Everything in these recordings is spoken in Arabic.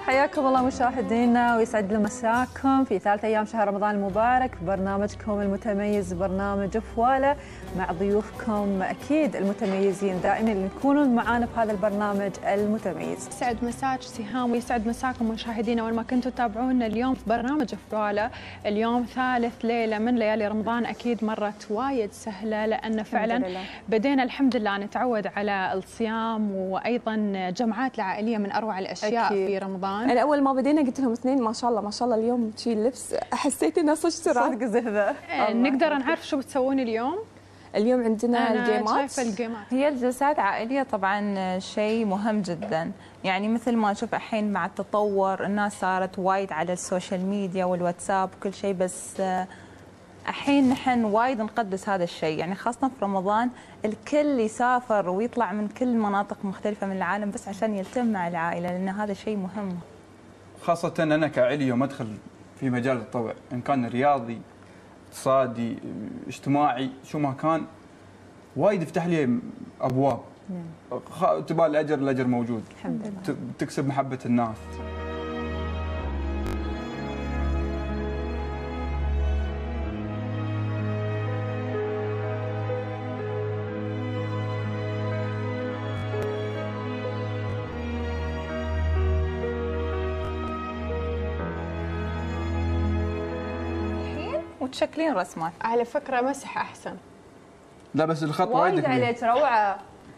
حياكم الله مشاهدينا ويسعد لي مساكم في ثالث أيام شهر رمضان المبارك في برنامجكم المتميز برنامج فوالة مع ضيوفكم أكيد المتميزين دائما اللي يكونون معانا في هذا البرنامج المتميز. يسعد مساك سهام ويسعد مساكم مشاهدينا وين ما كنتوا تتابعونا اليوم في برنامج فوالة. اليوم ثالث ليلة من ليالي رمضان، أكيد مرت وايد سهلة لأن فعلا بدينا الحمد لله نتعود على الصيام وأيضا جمعات العائلية من أروع الأشياء أكيد. في رمضان أنا أول ما بدينا قلت لهم اثنين ما شاء الله ما شاء الله اليوم تشيل لبس، حسيت إنه صدق زهدة. نقدر نعرف شو بتسوون اليوم؟ اليوم عندنا الجيمات. شايفة الجيمات هي الجلسات عائلية طبعا شيء مهم جدا، يعني مثل ما نشوف الحين مع التطور الناس صارت وايد على السوشيال ميديا والواتساب وكل شيء، بس الحين نحن وايد نقدس هذا الشيء، يعني خاصة في رمضان الكل يسافر ويطلع من كل مناطق مختلفة من العالم بس عشان يلتم مع العائلة، لأن هذا شيء مهم. خاصة أنا كعلي يوم أدخل في مجال التطوع إن كان رياضي اقتصادي اجتماعي شو ما كان وايد يفتح لي أبواب. تبال الأجر موجود الحمد لله، تكسب محبة الناس. وتشكلين رسمات. على فكرة مسح أحسن. لا بس الخط وايد وايد عليك روعة.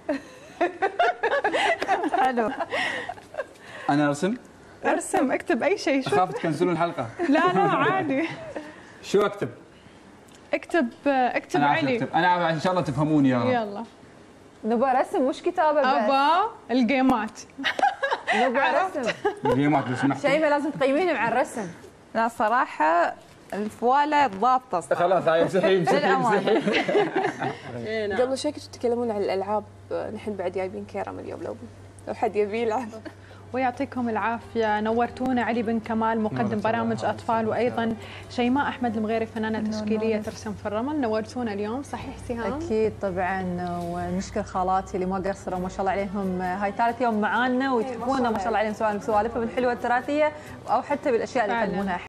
حلو. أنا أرسم؟ ارسم، اكتب أي شيء. شو أخاف تكنسلون الحلقة. لا عادي. شو أكتب؟ اكتب أنا علي. أكتب. أنا إن شاء الله تفهموني يا رب. يلا. نبغى رسم مش كتابة بس. أبا الجيمات. نبغى رسم. الجيمات لو سمحتوا. شيماء لازم تقيميني مع الرسم. لا صراحة الفوالة ضابطة خلاص هاي امسحي. قبل شوي كنتوا تتكلمون عن الألعاب، نحن بعد جايبين كيرم اليوم لو حد يبي يلعب. ويعطيكم العافية، نورتونا. علي بن كمال مقدم برامج أطفال، وأيضا شيماء أحمد المغيري فنانة تشكيلية ترسم في الرمل. نورتونا اليوم صحيح سهام؟ أكيد طبعا، ونشكر خالاتي اللي ما قصروا ما شاء الله عليهم، هاي ثالث يوم معانا ويتحفونا ما شاء الله عليهم سواء بسوالفهم الحلوة التراثية أو حتى بالأشياء اللي يقدمونها.